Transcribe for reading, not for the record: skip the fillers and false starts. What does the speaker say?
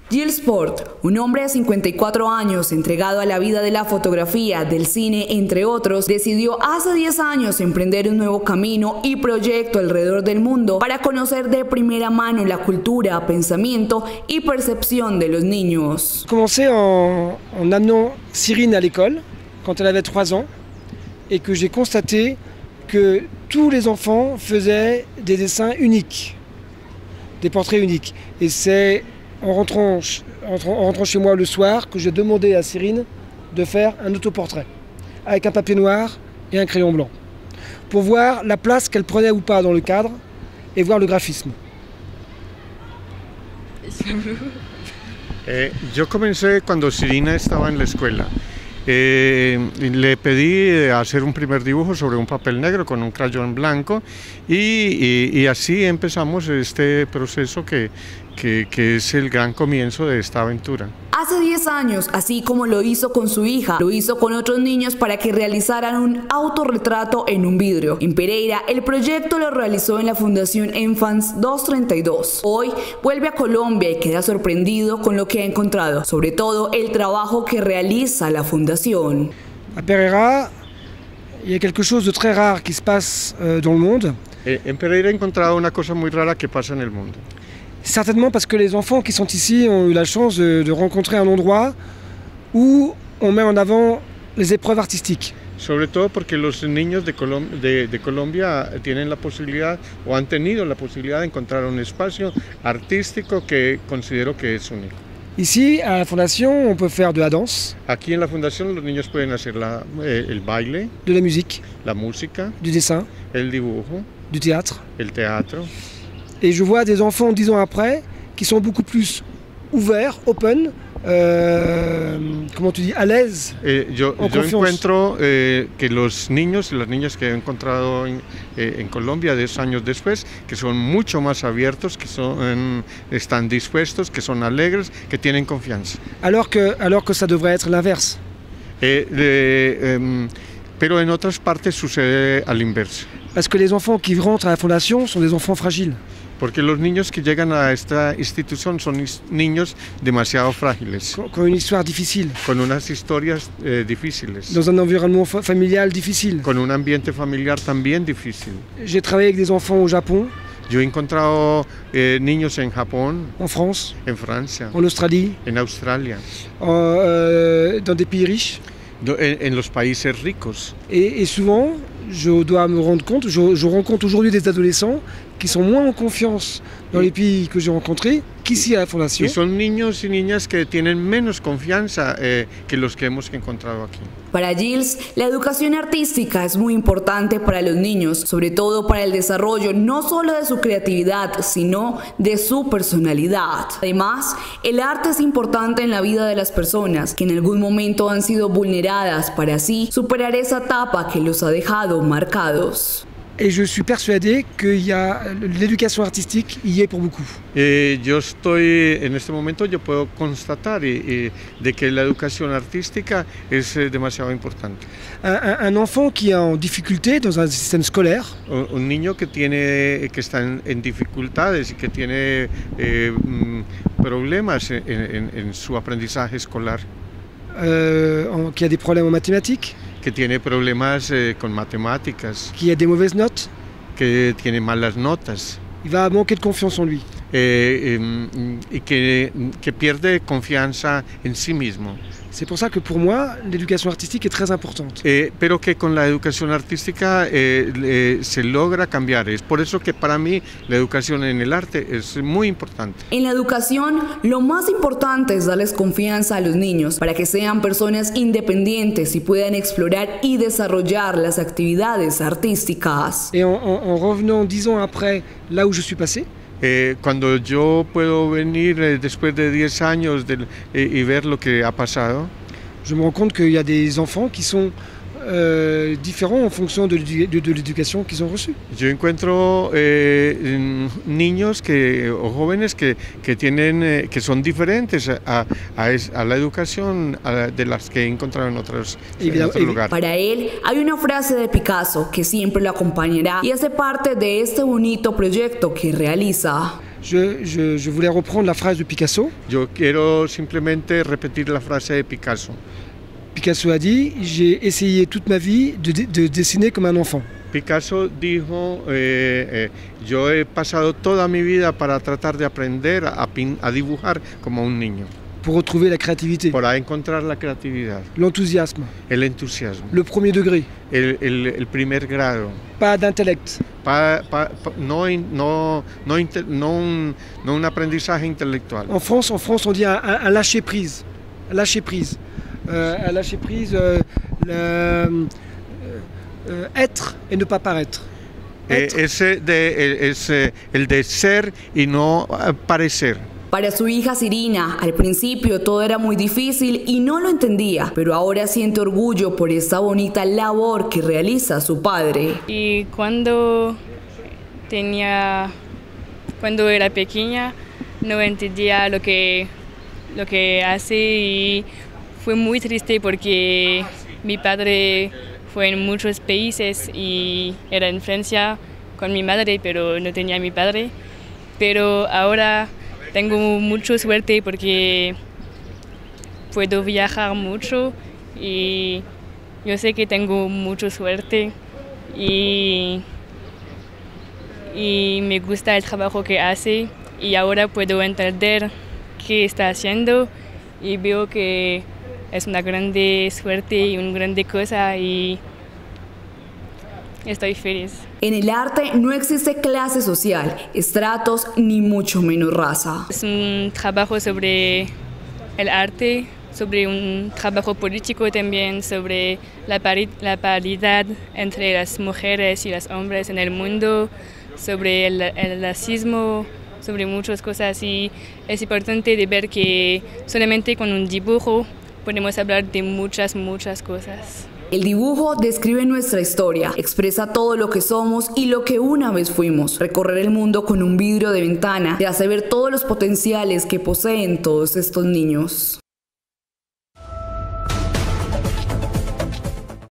Gilles Porte, un hombre de 54 años entregado a la vida de la fotografía, del cine, entre otros, decidió hace 10 años emprender un nuevo camino y proyecto alrededor del mundo para conocer de primera mano la cultura, pensamiento y percepción de los niños. Commencé en amenant Cyrine à l'école quand elle avait 3 ans et que j'ai constaté que tous les enfants faisaient des dessins uniques, des portraits uniques. Et c'est en rentrant chez moi le soir que j'ai demandé à Cyrine de faire un autoportrait avec un papier noir et un crayon blanc pour voir la place qu'elle prenait ou pas dans le cadre et voir le graphisme. Yo comencé cuando Cyrina estaba en la escuela. Le pedí hacer un primer dibujo sobre un papel negro con un crayón blanco y así empezamos este proceso que es el gran comienzo de esta aventura. Hace 10 años, así como lo hizo con su hija, lo hizo con otros niños para que realizaran un autorretrato en un vidrio. En Pereira, el proyecto lo realizó en la Fundación Enfants 232. Hoy vuelve a Colombia y queda sorprendido con lo que ha encontrado, sobre todo el trabajo que realiza la fundación. À Pereira, il y a quelque chose de très rare qui se passe dans le monde. En Pereira he encontrado una cosa muy rara que pasa en el mundo. Certainement parce que les enfants qui sont ici ont eu la chance de rencontrer un endroit où on met en avant les épreuves artistiques. Sobre todo porque los niños de Colombia tienen la posibilidad o han tenido la posibilidad de encontrar un espacio artístico que considero que es único. Ici, à la Fondation, on peut faire de la danse. Aquí en la fundación los niños pueden hacer el baile, de la musique, la música, du dessin, el dibujo, du théâtre. El teatro. Et je vois des enfants 10 ans après qui sont beaucoup plus ouverts, open, comment tu dis, à l'aise. Yo encuentro que los niños y las niñas que he encontrado en Colombia 10 años después, que son mucho más abiertos, que están dispuestos, que son alegres, que tienen confianza. Alors que ça devrait être l'inverse. Pero en otras partes sucede al inverso. Parce que les enfants qui rentrent à la Fondation sont des enfants fragiles. Porque los niños que llegan a esta institución son niños demasiado frágiles. Con une histoire difficile. Con unas historias difíciles. Dans un environnement familial difficile. Con un ambiente familiar también difícil. J'ai travaillé avec des enfants au Japon. Yo he encontrado niños en Japón, en France, en Francia, en Australie, en Australia, dans des pays riches. En los países ricos. Et souvent, je dois me rendre compte, je rencontre aujourd'hui des adolescents qui sont moins en confiance dans les pays que j'ai rencontrés qu'ici à la Fondation. Y son niños y niñas que tienen menos confianza que los que hemos encontrado aquí. Para Gilles, la educación artística es muy importante para los niños, sobre todo para el desarrollo no solo de su creatividad, sino de su personalidad. Además, el arte es importante en la vida de las personas que en algún momento han sido vulneradas para así superar esa etapa que los ha dejado marcados. Et je suis persuadé que l'éducation artistique y est pour beaucoup. Yo estoy, en este momento yo puedo constatar de que la educación artística es demasiado importante. Un enfant qui est en difficulté dans un système scolaire. Un niño que está en dificultades y que tiene problemas en su aprendizaje escolar. Qui a des problèmes en mathématiques. Que tiene problemas con matemáticas. Qui a des mauvaises notes. Que tiene malas notas. Il va manquer de confiance en lui. Y que pierde confianza en sí mismo. C'est pour ça que pour moi, l'éducation artistique est très importante. Pero que con la educación artística se logra cambiar. Es por eso que para mí la educación en el arte es muy importante. En la educación, lo más importante es darles confianza a los niños para que sean personas independientes y puedan explorar y desarrollar las actividades artísticas. Et en revenant 10 ans après, là où je suis passé, cuando yo puedo venir después de 10 años y ver lo que ha pasado, je me rends compte qu'il y a des enfants qui sont différents en fonction de l'éducation qu'ils ont reçue. Yo encuentro niños o jóvenes que son diferentes a la educación de las que he encontrado en otros lugares. Para él hay una frase de Picasso que siempre lo acompañará y hace parte de este bonito proyecto que realiza. Je voulais reprendre la phrase de Picasso. Yo quiero simplemente repetir la frase de Picasso. Picasso a dit « J'ai essayé toute ma vie de dessiner comme un enfant ». Picasso dijo, yo he pasado toda mi vida para tratar de aprender a dibujar como un niño. Pour retrouver la créativité, Para encontrar la creatividad, l'enthousiasme, el entusiasmo, le premier degré, el primer grado. pas d'intellect. No un aprendizaje intelectual. En France, on dit un lâcher prise. Un lâcher prise. Un lâcher prise, être et ne pas paraître. Es el de ser y no parecer. Para su hija Sirina, al principio todo era muy difícil y no lo entendía, pero ahora siente orgullo por esta bonita labor que realiza su padre. Y cuando era pequeña no entendía lo que hace y fue muy triste porque mi padre fue en muchos países y era en Francia con mi madre, pero no tenía a mi padre. Pero ahora tengo mucha suerte porque puedo viajar mucho y yo sé que tengo mucha suerte y me gusta el trabajo que hace y ahora puedo entender qué está haciendo y veo que es una grande suerte y una grande cosa y estoy feliz. En el arte no existe clase social, estratos ni mucho menos raza. Es un trabajo sobre el arte, sobre un trabajo político también, sobre la paridad entre las mujeres y los hombres en el mundo, sobre el racismo, sobre muchas cosas y es importante de ver que solamente con un dibujo podemos hablar de muchas cosas. El dibujo describe nuestra historia, expresa todo lo que somos y lo que una vez fuimos. Recorrer el mundo con un vidrio de ventana te hace ver todos los potenciales que poseen todos estos niños.